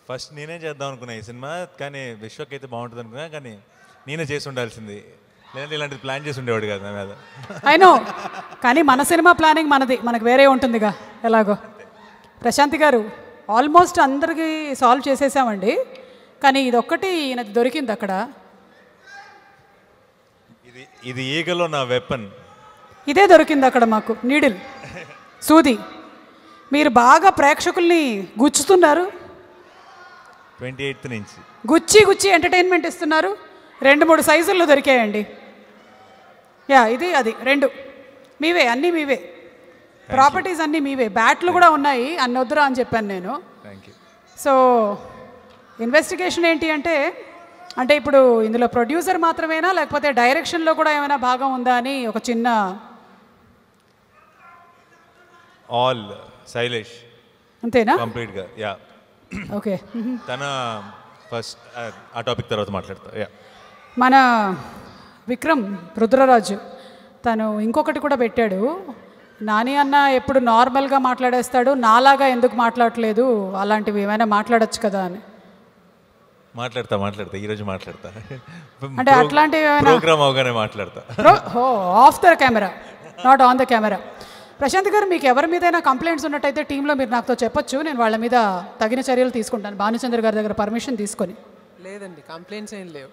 First నేనే చేద్దాం అనుకున్నా ఈ సినిమా, కానీ విశ్వక్ అయితే బాగుంటుంది అనుకున్నా, కానీ నేనే చేసి ఉండాల్సింది, లేదంటే ఇలాంటిది ప్లాన్ చేసి ఉండేవాడు కదా నా మీద. అయినో కానీ మన సినిమా ప్లానింగ్ మనది, మనకు వేరే ఉంటుందిగా ఎలాగో. ప్రశాంతి గారు ఆల్మోస్ట్ అందరికీ సాల్వ్ చేసేసామండి, కానీ ఇదొక్కటి ఈయనది దొరికింది అక్కడ. ఇది ఈగలో నా వెపన్. ఇదే దొరికింది అక్కడ మాకు, నీడిల్, సూది. మీరు బాగా ప్రేక్షకుల్ని గుచ్చుతున్నారు. 28th నుంచి గుచ్చి ఎంటర్టైన్మెంట్ ఇస్తున్నారు. 2-3 సైజుల్లో దొరికాయండి. యా, ఇది అది 2 మీవే, అన్నీ మీవే, ప్రాపర్టీస్ అన్నీ మీవే. బ్యాట్లు కూడా ఉన్నాయి, అన్ని వద్దురా అని చెప్పాను నేను. సో ఇన్వెస్టిగేషన్ ఏంటి అంటే ఇప్పుడు ఇందులో ప్రొడ్యూసర్ మాత్రమేనా, లేకపోతే డైరెక్షన్లో కూడా ఏమైనా భాగం ఉందా అని ఒక చిన్న. ఆల్ శైలేష్ అంతేనా? కంప్లీట్గా. Yeah, okay. తన ఫస్ట్ ఆ టాపిక్ తర్వాత మాట్లాడతా. యా, మన విక్రమ్ రుద్రరాజు తను ఇంకొకటి కూడా పెట్టాడు. నాని అన్న ఎప్పుడు నార్మల్గా మాట్లాడేస్తాడు, నాలాగా ఎందుకు మాట్లాడట్లేదు, అలాంటివి ఏమైనా మాట్లాడచ్చు కదా అని. మాట్లాడతా ఈరోజు మాట్లాడతా. అంటే అట్లాంటివి ప్రోగ్రామ్ అవగానే మాట్లాడతా. Off the camera, not on the camera. Prashant garu, మీకు ఎవరి మీదైనా కంప్లైంట్స్ ఉన్నట్టయితే టీంలో మీరు నాతో చెప్పొచ్చు, నేను వాళ్ళ మీద తగిన చర్యలు తీసుకుంటాను, భానుచంద్ర గారి దగ్గర పర్మిషన్ తీసుకొని. లేదండి, కంప్లైంట్స్ ఏం లేవు.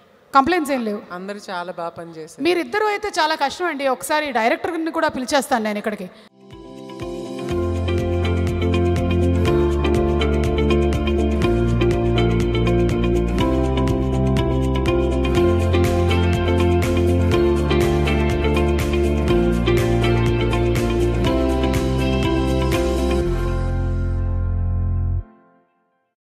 అందరూ చాలా బాగా పనిచేస్తారు. మీరిద్దరూ అయితే చాలా కష్టం అండి. ఒకసారి డైరెక్టర్ని కూడా పిలిచేస్తాను నేను ఇక్కడికి.